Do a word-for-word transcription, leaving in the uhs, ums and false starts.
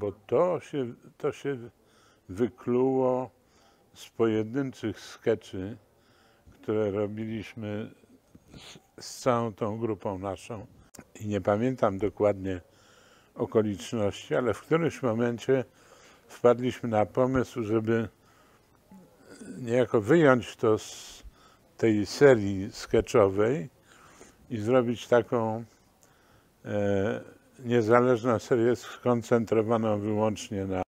bo to się, to się wykluło z pojedynczych skeczy, które robiliśmy z, z całą tą grupą naszą. I nie pamiętam dokładnie okoliczności, ale w którymś momencie wpadliśmy na pomysł, żeby niejako wyjąć to z tej serii sketchowej i zrobić taką e, niezależną serię skoncentrowaną wyłącznie na